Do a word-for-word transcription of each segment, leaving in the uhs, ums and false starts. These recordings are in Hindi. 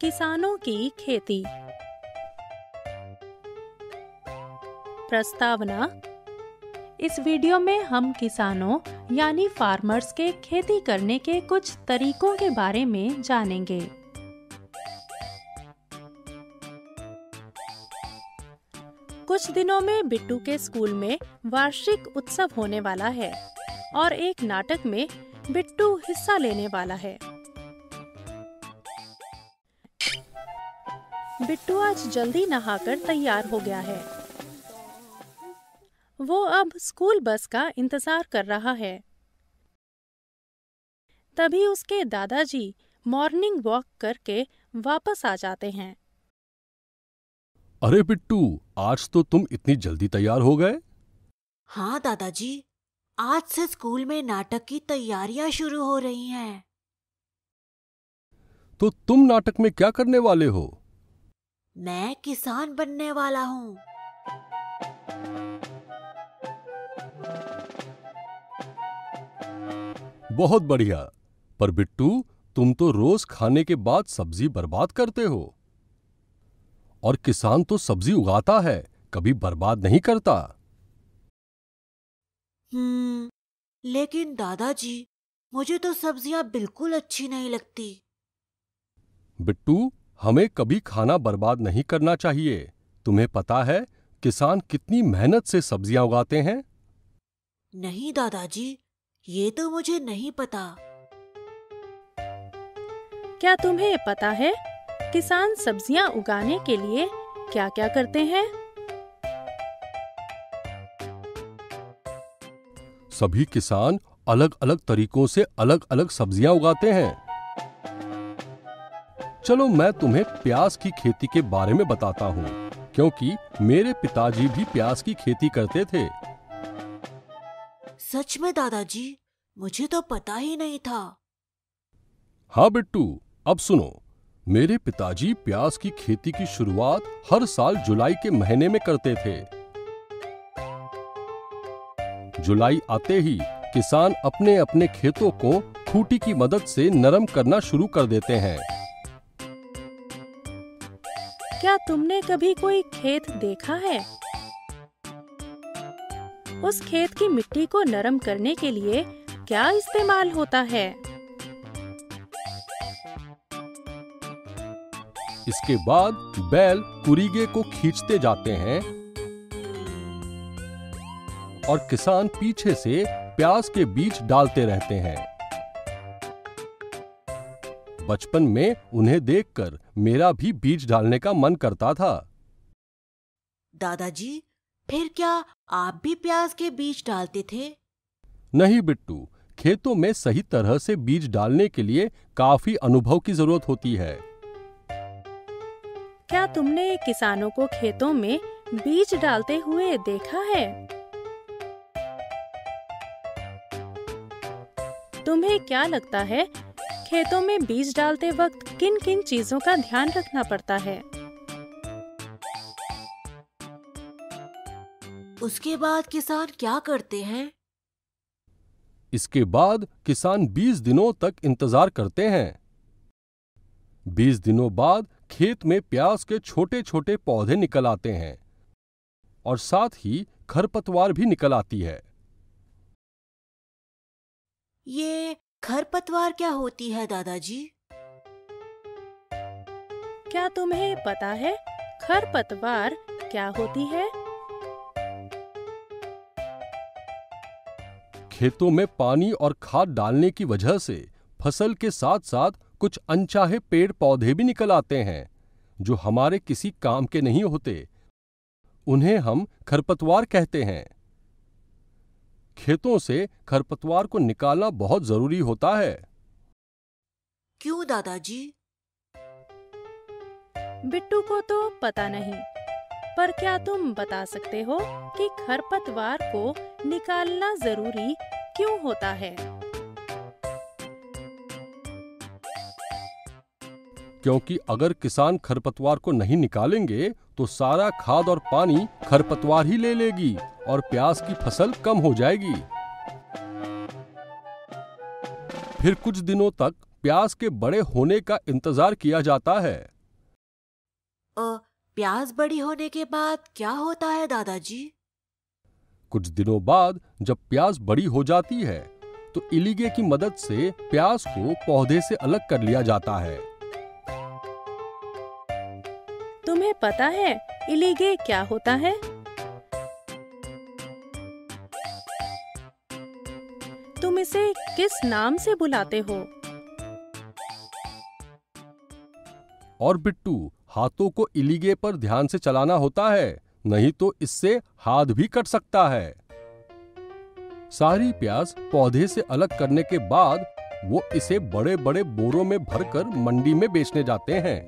किसानों की खेती। प्रस्तावना। इस वीडियो में हम किसानों यानी फार्मर्स के खेती करने के कुछ तरीकों के बारे में जानेंगे। कुछ दिनों में बिट्टू के स्कूल में वार्षिक उत्सव होने वाला है और एक नाटक में बिट्टू हिस्सा लेने वाला है। बिट्टू आज जल्दी नहाकर तैयार हो गया है। वो अब स्कूल बस का इंतजार कर रहा है। तभी उसके दादाजी मॉर्निंग वॉक करके वापस आ जाते हैं। अरे बिट्टू, आज तो तुम इतनी जल्दी तैयार हो गए? हाँ दादाजी, आज से स्कूल में नाटक की तैयारियां शुरू हो रही हैं। तो तुम नाटक में क्या करने वाले हो? मैं किसान बनने वाला हूँ। बहुत बढ़िया। पर बिट्टू, तुम तो रोज खाने के बाद सब्जी बर्बाद करते हो। और किसान तो सब्जी उगाता है, कभी बर्बाद नहीं करता। हम्म, लेकिन दादाजी, मुझे तो सब्जियां बिल्कुल अच्छी नहीं लगती। बिट्टू, हमें कभी खाना बर्बाद नहीं करना चाहिए। तुम्हें पता है किसान कितनी मेहनत से सब्जियां उगाते हैं? नहीं दादाजी, ये तो मुझे नहीं पता। क्या तुम्हें पता है किसान सब्जियां उगाने के लिए क्या-क्या करते हैं? सभी किसान अलग-अलग तरीकों से अलग-अलग सब्जियां उगाते हैं। चलो मैं तुम्हें प्याज की खेती के बारे में बताता हूँ, क्योंकि मेरे पिताजी भी प्याज की खेती करते थे। सच में दादाजी, मुझे तो पता ही नहीं था। हाँ बिट्टू, अब सुनो। मेरे पिताजी प्याज की खेती की शुरुआत हर साल जुलाई के महीने में करते थे। जुलाई आते ही किसान अपने अपने खेतों को खूंटी की मदद से नरम करना शुरू कर देते हैं। क्या तुमने कभी कोई खेत देखा है? उस खेत की मिट्टी को नरम करने के लिए क्या इस्तेमाल होता है? इसके बाद बैल कुरीगे को खींचते जाते हैं और किसान पीछे से प्याज के बीज डालते रहते हैं। बचपन में उन्हें देखकर मेरा भी बीज डालने का मन करता था। दादाजी, फिर क्या आप भी प्याज के बीज डालते थे? नहीं बिट्टू, खेतों में सही तरह से बीज डालने के लिए काफी अनुभव की जरूरत होती है। क्या तुमने किसानों को खेतों में बीज डालते हुए देखा है? तुम्हें क्या लगता है खेतों में बीज डालते वक्त किन किन चीजों का ध्यान रखना पड़ता है? उसके बाद किसान क्या करते हैं? इसके बाद किसान बीस दिनों तक इंतजार करते हैं। बीस दिनों बाद खेत में प्याज के छोटे छोटे पौधे निकल आते हैं और साथ ही खरपतवार भी निकल आती है। ये खरपतवार क्या होती है दादाजी? क्या तुम्हें पता है खरपतवार क्या होती है? खेतों में पानी और खाद डालने की वजह से फसल के साथ साथ कुछ अनचाहे पेड़ पौधे भी निकल आते हैं, जो हमारे किसी काम के नहीं होते। उन्हें हम खरपतवार कहते हैं। खेतों से खरपतवार को निकालना बहुत जरूरी होता है। क्यों दादाजी? बिट्टू को तो पता नहीं, पर क्या तुम बता सकते हो कि खरपतवार को निकालना जरूरी क्यों होता है? क्योंकि अगर किसान खरपतवार को नहीं निकालेंगे तो सारा खाद और पानी खरपतवार ही ले लेगी और प्याज की फसल कम हो जाएगी। फिर कुछ दिनों तक प्याज के बड़े होने का इंतजार किया जाता है। अ, प्याज बड़ी होने के बाद क्या होता है दादाजी? कुछ दिनों बाद जब प्याज बड़ी हो जाती है तो इलीगे की मदद से प्याज को पौधे से अलग कर लिया जाता है। तुम्हें पता है इलीगे क्या होता है? तुम इसे किस नाम से बुलाते हो? और बिट्टू, हाथों को इलीगे पर ध्यान से चलाना होता है, नहीं तो इससे हाथ भी कट सकता है। सारी प्याज पौधे से अलग करने के बाद वो इसे बड़े बड़े बोरों में भरकर मंडी में बेचने जाते हैं।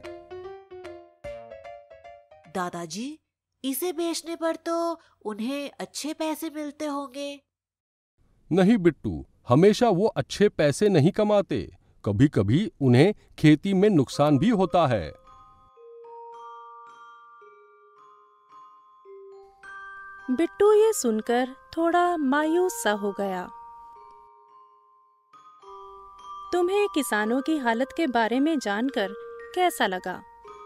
दादाजी, इसे बेचने पर तो उन्हें अच्छे पैसे मिलते होंगे। नहीं बिट्टू, हमेशा वो अच्छे पैसे नहीं कमाते। कभी कभी उन्हें खेती में नुकसान भी होता है। बिट्टू ये सुनकर थोड़ा मायूस सा हो गया। तुम्हें किसानों की हालत के बारे में जानकर कैसा लगा?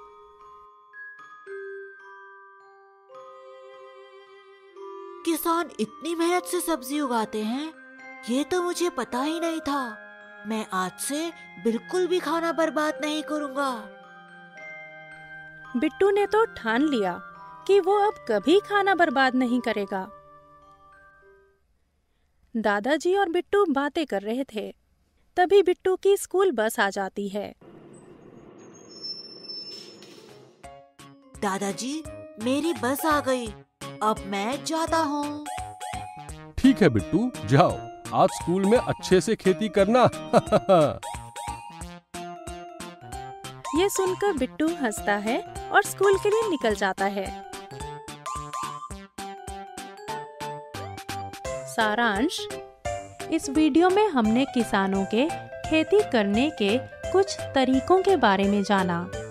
किसान इतनी मेहनत से सब्जी उगाते हैं, ये तो मुझे पता ही नहीं था। मैं आज से बिल्कुल भी खाना बर्बाद नहीं करूंगा। बिट्टू ने तो ठान लिया कि वो अब कभी खाना बर्बाद नहीं करेगा। दादाजी और बिट्टू बातें कर रहे थे, तभी बिट्टू की स्कूल बस आ जाती है। दादाजी, मेरी बस आ गई, अब मैं जाता हूँ। ठीक है बिट्टू, जाओ, आज स्कूल में अच्छे से खेती करना। ये सुनकर बिट्टू हंसता है और स्कूल के लिए निकल जाता है। सारांश, इस वीडियो में हमने किसानों के खेती करने के कुछ तरीकों के बारे में जाना।